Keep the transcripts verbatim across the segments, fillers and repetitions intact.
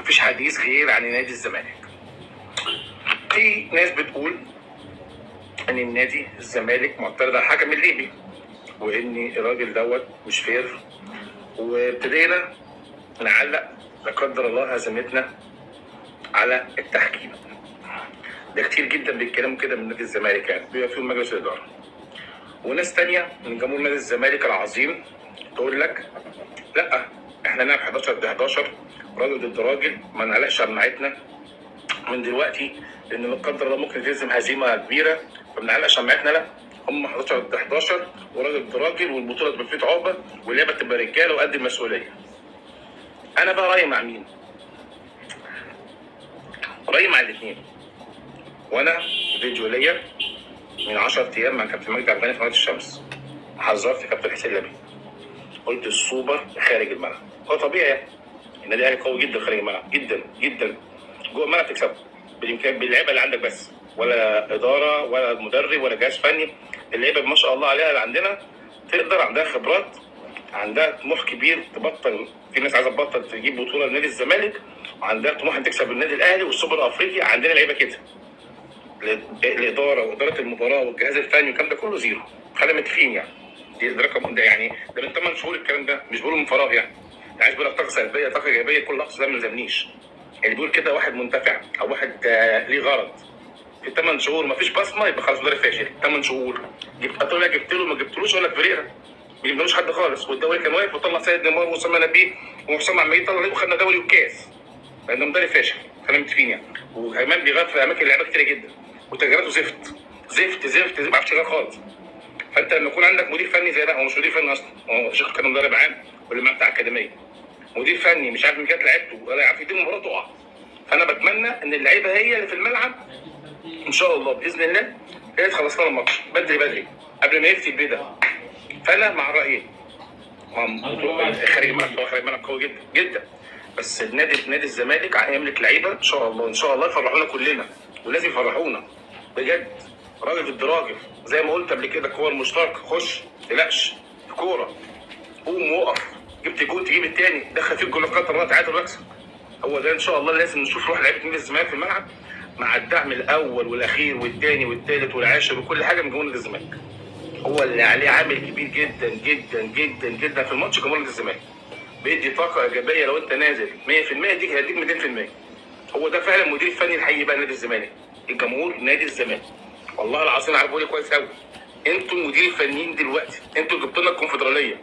مفيش حديث غير عن نادي الزمالك. في ناس بتقول ان النادي الزمالك معترض على الحكم الليبي وان الراجل دوت مش فير، وابتدينا نعلق لا قدر الله هزيمتنا على التحكيم. ده كتير جدا بيتكلموا كده من نادي الزمالك، يعني بيبقى فيهم مجلس الاداره. وناس تانية من جمهور نادي الزمالك العظيم تقول لك لا احنا نلعب حداشر ضد حداشر، راجل ضد راجل، ما نعلقش شماعتنا من دلوقتي لان لا قدر الله ممكن تلزم هزيمه كبيره، فما نعلقش شماعتنا. لا، هم حداشر ضد حداشر وراجل ضد راجل، والبطوله تبقى فيه عقبه واللعبه تبقى رجاله وقد المسؤوليه. انا بقى رايي مع مين؟ رايي مع الاثنين. وانا فيديو ليا من عشرة ايام مع كابتن مجدي عبد الغني في قناه الشمس حذرت كابتن حسين لبيب، قلت السوبر خارج الملعب. هو طبيعي يعني النادي الاهلي قوي جدا خارج الملعب، جدا جدا. جوه الملعب تكسبه بالامكان باللعيبه اللي عندك بس، ولا اداره ولا مدرب ولا جهاز فني. اللعيبه ما شاء الله عليها اللي عندنا تقدر، عندها خبرات، عندها طموح كبير تبطل. في ناس عايزه تبطل تجيب بطوله لنادي الزمالك، وعندها طموح ان تكسب النادي الاهلي والسوبر الافريقي. عندنا لعيبه كده، الاداره واداره المباراه والجهاز الفني والكلام ده كله زيرو. خلينا متفقين يعني. دي ده رقم، ده يعني ده من ثمان شهور الكلام ده، مش بقوله من فراغ يعني. انت عايز بقول لك طاقه سلبيه طاقه ايجابيه، كل لفظ ده ما يلزمنيش. اللي بيقول كده واحد منتفع او واحد آه ليه غرض. في ثمان شهور ما فيش بصمه يبقى خلاص مدرب فاشل. ثمان شهور جبت اطلع جبت له ما جبتلوش ولا فريرة، ما جبناش حد خالص، والدوري كان واقف وطلع سيد نيمار واسامه نبيه وحسام عمال طلع وخدنا دوري وكاس، لانه مدرب فاشل. خلينا متفقين يعني. وكمان بيغير في اماكن لعيبه كتير جدا وتغييراته زفت زفت زفت ما بيعرفش يغير خالص. فانت لما يكون عندك مدير فني زي ده، هو مش مدير فني اصلا، هو شيخ كان مدرب عام واللي معاه بتاع اكاديميه. مدير فني مش عارف من كانت لعيبته ولا عارف يدير مباراه تقع. فانا بتمنى ان اللعيبه هي اللي في الملعب ان شاء الله باذن الله هي اللي تخلص لنا الماتش بدري بدري قبل ما يفتي البيت ده. فانا مع رايي خارج الملعب، خارج الملعب قوي جدا جدا، بس النادي نادي الزمالك هيملك لعيبه ان شاء الله ان شاء الله يفرحونا كلنا، ولازم يفرحونا بجد. راجل ضد راجل زي ما قلت قبل كده، الكور المشتركه خش ما تقلقش، كوره قوم وقف، جبت جول تجيب الثاني، دخل فيك جول قطر الله تعادل واكسب. هو ده ان شاء الله لازم نشوف روح لعيبه نادي الزمالك في الملعب مع الدعم الاول والاخير والثاني والثالث والعاشر وكل حاجه من جمهور نادي الزمالك. هو اللي عليه عامل كبير جدا جدا جدا جدا في الماتش جمهور نادي الزمالك. بيدي طاقه ايجابيه لو انت نازل مية في المية يديك هيديك ميتين في المية. هو ده فعلا المدير الفني الحقيقي بقى نادي الزمالك، الجمهور نادي الزمالك. والله العظيم عارف بقول كويس قوي، انتوا المدير الفنيين دلوقتي، انتوا اللي جبتوا لنا الكونفدراليه.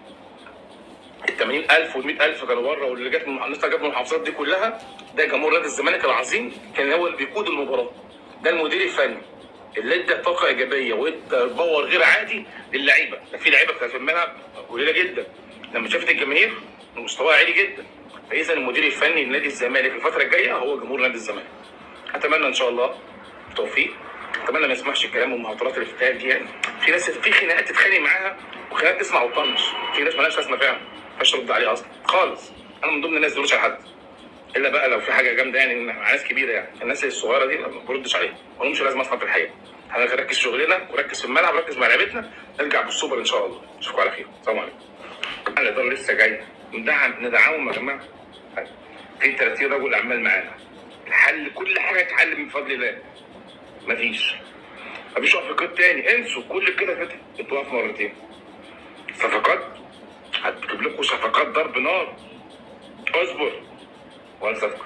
ال ثمانين ألف وال مية ألف كانوا بره، واللي جت من الناس جت من المحافظات دي كلها، ده جمهور نادي الزمالك العظيم كان هو اللي بيقود المباراه. ده المدير الفني اللي ادى طاقه ايجابيه وادى باور غير عادي للعيبه. ده في لعيبه كانت في الملعب قليله جدا، لما شافت الجماهير مستواها عالي جدا. فاذا المدير الفني لنادي الزمالك الفتره الجايه هو جمهور نادي الزمالك. اتمنى ان شاء الله التوفيق، اتمنى ما يسمعش الكلام والمهاترات اللي بتتقال دي. يعني في ناس في خناقات تتخانق معاها وخناقات تسمع وتطنش، في ناس مالهاش لازمه فعلا ما ينفعش ترد عليها اصلا خالص. انا من ضمن الناس دول على حد الا بقى لو في حاجه جامده، يعني مع ناس كبيره. يعني الناس الصغيره دي ما بردش عليها، ما لهمش لازمه اصلا في الحقيقه. احنا نركز في شغلنا وركز في الملعب وركز مع لعيبتنا، نرجع بالسوبر ان شاء الله. اشوفكم على خير، السلام عليكم. الاداره لسه جايه، ندعم ندعمهم يا جماعه. في ثلاثين رجل اعمال معانا، الحل كل حاجه تتحل من فضل الله. مفيش مفيش وقف تاني، انسوا كل كده كده اتوقف مرتين. صفقات هتجيب لكم صفقات ضرب نار، اصبر. ولا صفقه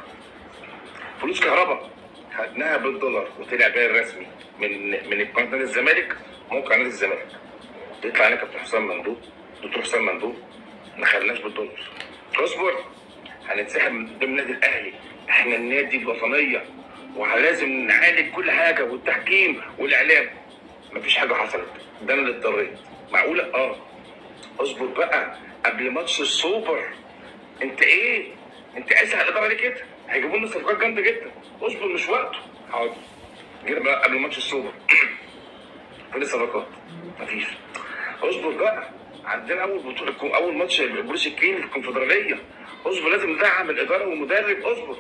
فلوس كهرباء خدناها بالدولار وطلع بيها الرسمي من من قناه نادي الزمالك، موقع نادي الزمالك. يطلع علينا كابتن حسام مندوب، دكتور حسام مندوب، ما خدناش بالدولار. اصبر، هنتسحب من ضمن النادي الاهلي، احنا النادي الوطنيه ولازم نعالج كل حاجه، والتحكيم والاعلام. مفيش حاجه حصلت، ده انا اللي اضطريت. معقوله؟ اه. اصبر بقى قبل ماتش السوبر. انت ايه؟ انت عايز على الاداره ليه كده؟ هيجيبوا لنا صفقات جامده جدا. اصبر مش وقته. حاضر. جينا بقى قبل ماتش السوبر. فين الصفقات؟ مفيش. اصبر بقى، عندنا اول بطوله، اول ماتش بروس الكين في الكونفدراليه. اصبر، لازم ندعم الاداره والمدرب. اصبر.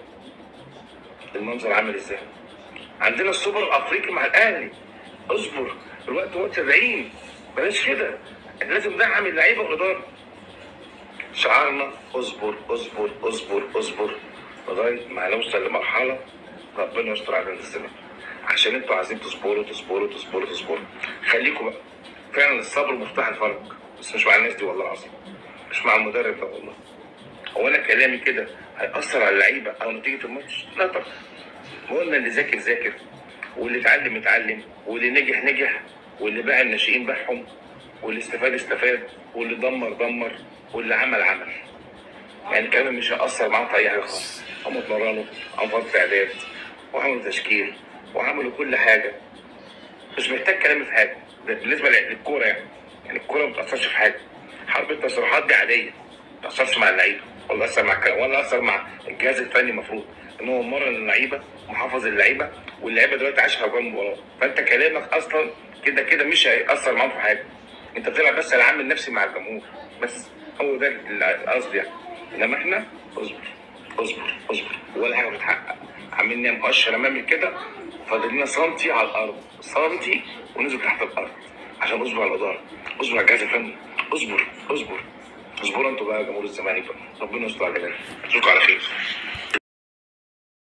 المنظر عامل ازاي؟ عندنا السوبر الافريقي مع الاهلي. اصبر، الوقت هو سبعين، بلاش كده. لازم ندعم اللعيبه والاداره. شعارنا اصبر اصبر اصبر اصبر اصبر. لغايه ما هنوصل لمرحله ربنا يستر علينا الزمن، عشان انتوا عايزين تصبروا تصبروا تصبروا تصبروا. خليكم بقى، فعلا الصبر مفتاح الفرج، بس مش مع الناس دي والله العظيم، مش مع المدرب ده والله. هو انا كلامي كده هيأثر على اللعيبه او نتيجه الماتش؟ لا طبعا. قلنا اللي ذاكر ذاكر، واللي اتعلم اتعلم، واللي نجح نجح، واللي باع الناشئين باعهم، واللي استفاد استفاد، واللي دمر دمر، واللي عمل عمل. يعني كمان مش هيأثر معاهم في اي حاجه خالص. هم اتمرنوا، عملوا فتره اعداد، وعملوا تشكيل، وعملوا كل حاجه. مش محتاج كلام في حاجه، ده بالنسبه للكوره يعني. يعني الكوره ما بتأثرش في حاجه. حرب التصريحات دي عاديه، ما بتأثرش مع اللعيبه، ولا أثر مع الكلام، ولا أثر مع الجهاز الفني. المفروض ان هو مرن اللعيبه ومحافظ اللعيبه، واللعيبه دلوقتي عايشه اجواء المباراه، فانت كلامك اصلا كده كده مش هيأثر معاهم في حاجه. انت بتلعب بس العامل النفسي مع الجمهور بس، هو ده القصد يعني. انما احنا اصبر اصبر اصبر، ولا حاجه بتتحقق. عاملين مؤشر امامي كده، فاضل لنا سنتي على الارض، سنتي وننزل تحت الارض، عشان اصبر على الاداره، اصبر على الجهاز الفني، اصبر اصبر اصبروا انتوا بقى يا جمهور الزمالك بقى. ربنا يستر علينا، اشوفكم على خير.